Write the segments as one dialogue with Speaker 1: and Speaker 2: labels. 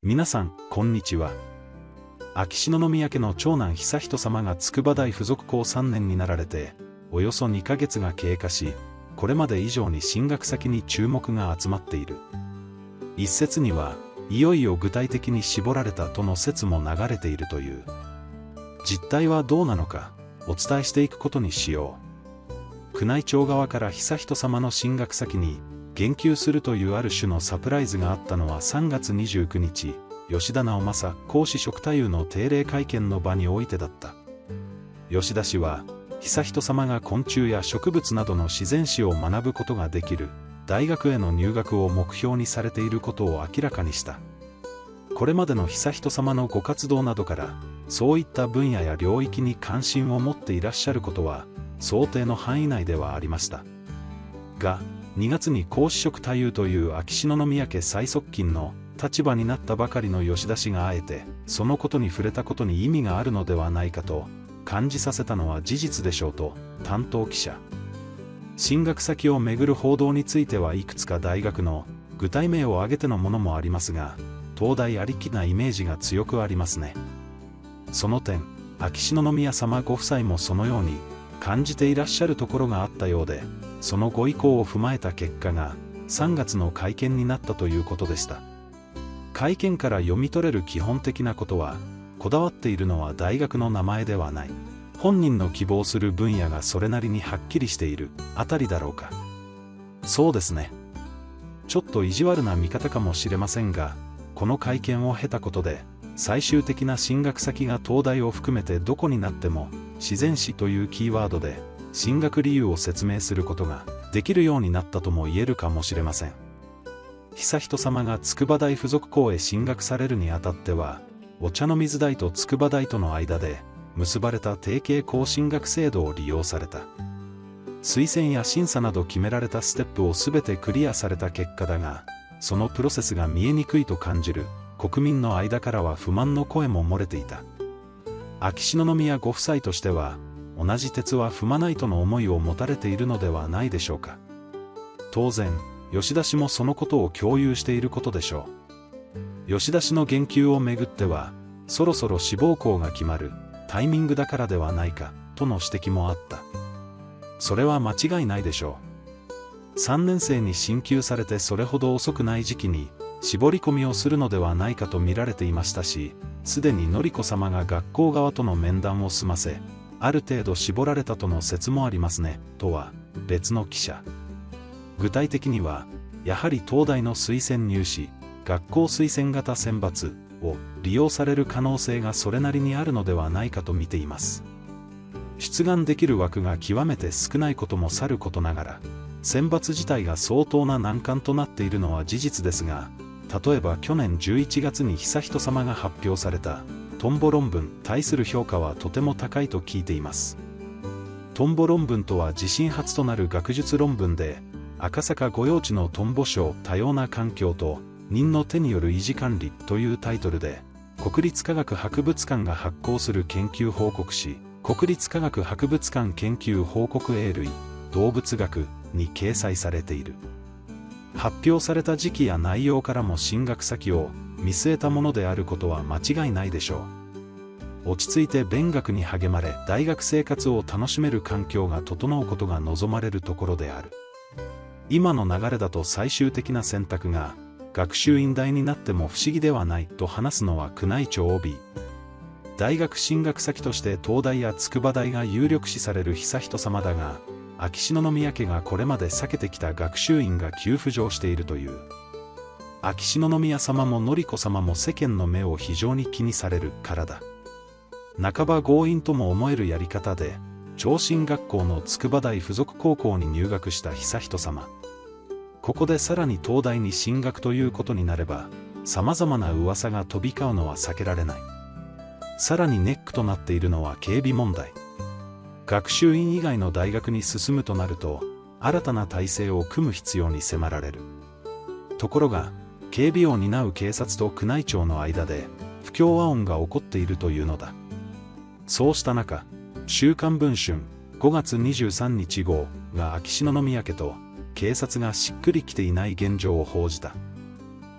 Speaker 1: 皆さん、こんにちは。秋篠宮家の長男悠仁さまが筑波大附属高3年になられて、およそ2ヶ月が経過し、これまで以上に進学先に注目が集まっている。一説には、いよいよ具体的に絞られたとの説も流れているという。実態はどうなのか、お伝えしていくことにしよう。宮内庁側から悠仁さまの進学先に、言及するというある種のサプライズがあったのは3月29日、吉田直政皇嗣職太夫の定例会見の場においてだった。吉田氏は、悠仁さまが昆虫や植物などの自然史を学ぶことができる大学への入学を目標にされていることを明らかにした。これまでの悠仁さまのご活動などから、そういった分野や領域に関心を持っていらっしゃることは、想定の範囲内ではありました。が、2月に皇嗣職太夫という秋篠宮家最側近の立場になったばかりの吉田氏があえて、そのことに触れたことに意味があるのではないかと感じさせたのは事実でしょうと、担当記者。進学先をめぐる報道についてはいくつか大学の具体名を挙げてのものもありますが、東大ありきなイメージが強くありますね。その点、秋篠宮さまご夫妻もそのように感じていらっしゃるところがあったようで、そのご意向を踏まえた結果が3月の会見になったということでした。会見から読み取れる基本的なことは、こだわっているのは大学の名前ではない。本人の希望する分野がそれなりにはっきりしているあたりだろうか。そうですね。ちょっと意地悪な見方かもしれませんが、この会見を経たことで、最終的な進学先が東大を含めてどこになっても、自然史というキーワードで、進学理由を説明することができるようになったとも言えるかもしれません。悠仁さまが筑波大附属校へ進学されるにあたっては、お茶の水大と筑波大との間で結ばれた提携校進学制度を利用された。推薦や審査など決められたステップをすべてクリアされた結果だが、そのプロセスが見えにくいと感じる国民の間からは不満の声も漏れていた。秋篠宮ご夫妻としては、同じ鉄は踏まないとの思いを持たれているのではないでしょうか。当然、吉田氏もそのことを共有していることでしょう。吉田氏の言及をめぐっては、そろそろ志望校が決まるタイミングだからではないか、との指摘もあった。それは間違いないでしょう。3年生に進級されてそれほど遅くない時期に、絞り込みをするのではないかと見られていましたし、すでに典子さまが学校側との面談を済ませ、ある程度絞られたとの説もありますね、とは別の記者。具体的には、やはり東大の推薦入試、学校推薦型選抜を利用される可能性がそれなりにあるのではないかと見ています。出願できる枠が極めて少ないこともさることながら、選抜自体が相当な難関となっているのは事実ですが、例えば去年11月に悠仁さまが発表されたトンボ論文に対する評価はとても高いと聞いています。トンボ論文とは自身初となる学術論文で、赤坂御用地のトンボ礁多様な環境と人の手による維持管理というタイトルで、国立科学博物館が発行する研究報告誌、国立科学博物館研究報告英類動物学に掲載されている。発表された時期や内容からも進学先を見据えたものであることは間違いないでしょう。落ち着いて勉学に励まれ、大学生活を楽しめる環境が整うことが望まれるところである。今の流れだと最終的な選択が学習院大になっても不思議ではないと話すのは宮内庁 OB。大学進学先として東大や筑波大が有力視される悠仁さまだが、秋篠宮家がこれまで避けてきた学習院が急浮上しているという。秋篠宮さまも典子さまも世間の目を非常に気にされるからだ。半ば強引とも思えるやり方で、聴診学校の筑波大附属高校に入学した悠仁さま。ここでさらに東大に進学ということになれば、様々な噂が飛び交うのは避けられない。さらにネックとなっているのは警備問題。学習院以外の大学に進むとなると、新たな体制を組む必要に迫られる。ところが、警備を担う警察と宮内庁の間で、不協和音が起こっているというのだ。そうした中、週刊文春5月23日号が秋篠宮家と警察がしっくりきていない現状を報じた。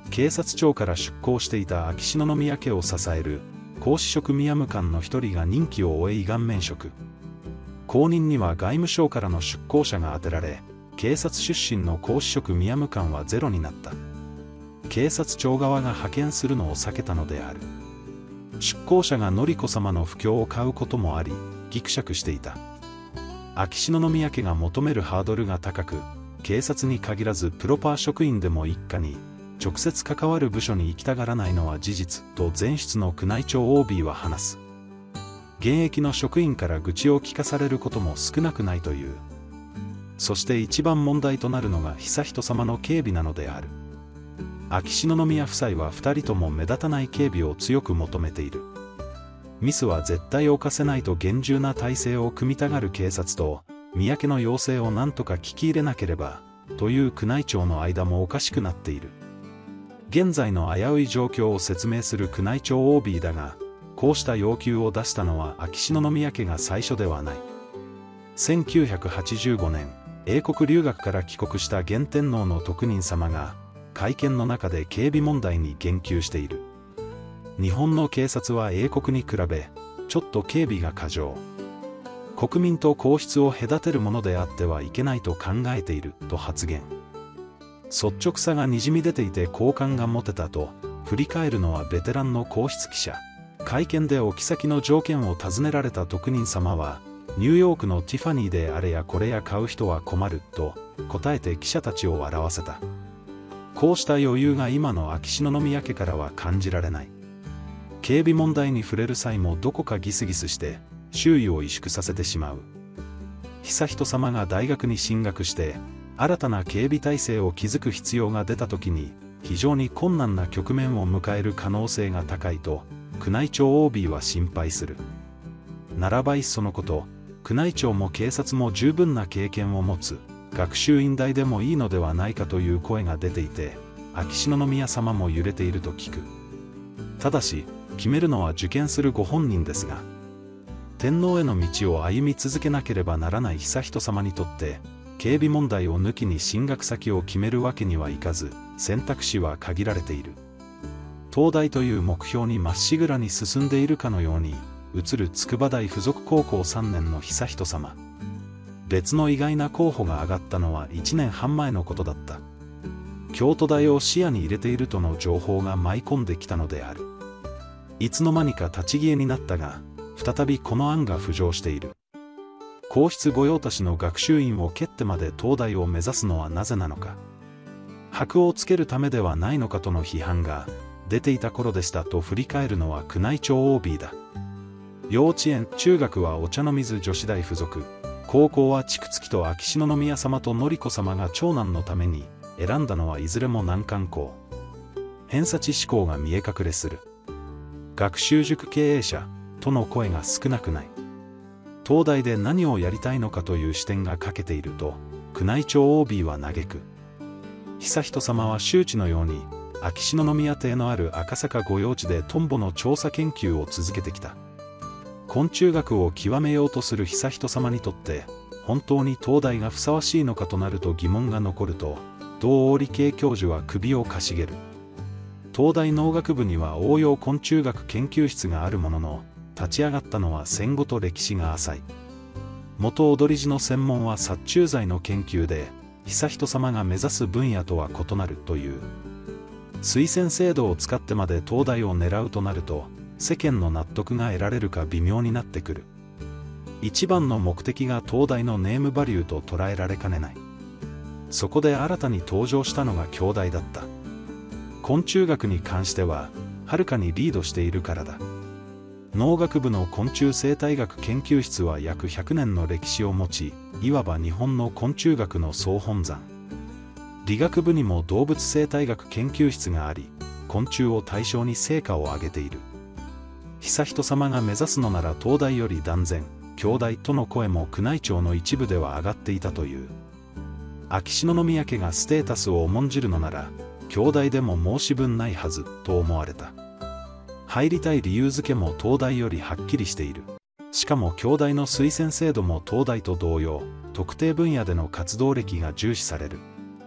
Speaker 1: 警察庁から出向していた秋篠宮家を支える皇嗣職宮務官の一人が任期を終え依願免職。後任には外務省からの出向者が充てられ、警察出身の皇嗣職宮務官はゼロになった。警察庁側が派遣するのを避けたのである。出向者が典子様の布教を買うこともあり、ぎくしゃくしていた。秋篠宮家が求めるハードルが高く、警察に限らずプロパー職員でも一家に直接関わる部署に行きたがらないのは事実と前室の宮内庁 OB は話す。現役の職員から愚痴を聞かされることも少なくないという。そして一番問題となるのが悠仁さまの警備なのである。秋篠宮夫妻は2人とも目立たない警備を強く求めている。ミスは絶対犯せないと厳重な体制を組みたがる警察と、宮家の要請を何とか聞き入れなければ、という宮内庁の間もおかしくなっている。現在の危うい状況を説明する宮内庁 OB だが、こうした要求を出したのは秋篠宮家が最初ではない。1985年、英国留学から帰国した現天皇の特任様が、会見の中で警備問題に言及している。日本の警察は英国に比べ、ちょっと警備が過剰。国民と皇室を隔てるものであってはいけないと考えていると発言。率直さがにじみ出ていて好感が持てたと振り返るのはベテランの皇室記者。会見でお妃の条件を尋ねられた特任様は、ニューヨークのティファニーであれやこれや買う人は困ると答えて記者たちを笑わせた。こうした余裕が今の秋篠宮家からは感じられない。警備問題に触れる際もどこかギスギスして周囲を萎縮させてしまう。悠仁さまが大学に進学して新たな警備体制を築く必要が出た時に非常に困難な局面を迎える可能性が高いと宮内庁 OB は心配する。ならばいっそのこと、宮内庁も警察も十分な経験を持つ学習院大でもいいのではないかという声が出ていて、秋篠宮さまも揺れていると聞く。ただし決めるのは受験するご本人ですが、天皇への道を歩み続けなければならない悠仁さまにとって警備問題を抜きに進学先を決めるわけにはいかず、選択肢は限られている。東大という目標にまっしぐらに進んでいるかのように映る筑波大附属高校3年の悠仁さま。別の意外な候補が挙がったのは1年半前のことだった。京都大を視野に入れているとの情報が舞い込んできたのである。いつの間にか立ち消えになったが、再びこの案が浮上している。皇室御用達の学習院を蹴ってまで東大を目指すのはなぜなのか。箔をつけるためではないのかとの批判が出ていた頃でしたと振り返るのは宮内庁 OB だ。幼稚園・中学はお茶の水女子大附属、高校は筑月と秋篠宮さまと典子さまが長男のために選んだのはいずれも難関校。偏差値志向が見え隠れする。学習塾経営者との声が少なくない。東大で何をやりたいのかという視点が欠けていると宮内庁 OB は嘆く。悠仁さまは周知のように秋篠宮邸のある赤坂御用地でトンボの調査研究を続けてきた。昆虫学を極めようとする悠仁さまにとって本当に東大がふさわしいのかとなると疑問が残ると同王理系教授は首をかしげる。東大農学部には応用昆虫学研究室があるものの、立ち上がったのは戦後と歴史が浅い。元踊り師の専門は殺虫剤の研究で、悠仁さまが目指す分野とは異なるという。推薦制度を使ってまで東大を狙うとなると、世間の納得が得られるか微妙になってくる。一番の目的が東大のネームバリューと捉えられかねない。そこで新たに登場したのが京大だった。昆虫学に関しては、はるかにリードしているからだ。農学部の昆虫生態学研究室は約100年の歴史を持ち、いわば日本の昆虫学の総本山。理学部にも動物生態学研究室があり、昆虫を対象に成果を上げている。悠仁さまが目指すのなら東大より断然、京大との声も宮内庁の一部では上がっていたという。秋篠宮家がステータスを重んじるのなら、京大でも申し分ないはずと思われた。入りたい理由付けも東大よりはっきりしている。しかも京大の推薦制度も東大と同様、特定分野での活動歴が重視される。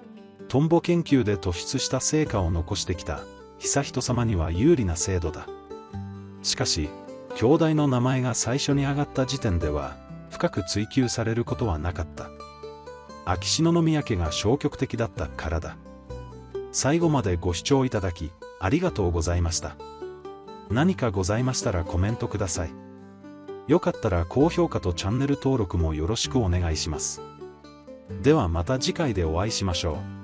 Speaker 1: トンボ研究で突出した成果を残してきた悠仁さまには有利な制度だ。しかし、兄弟の名前が最初に挙がった時点では、深く追求されることはなかった。秋篠宮家が消極的だったからだ。最後までご視聴いただき、ありがとうございました。何かございましたらコメントください。よかったら高評価とチャンネル登録もよろしくお願いします。ではまた次回でお会いしましょう。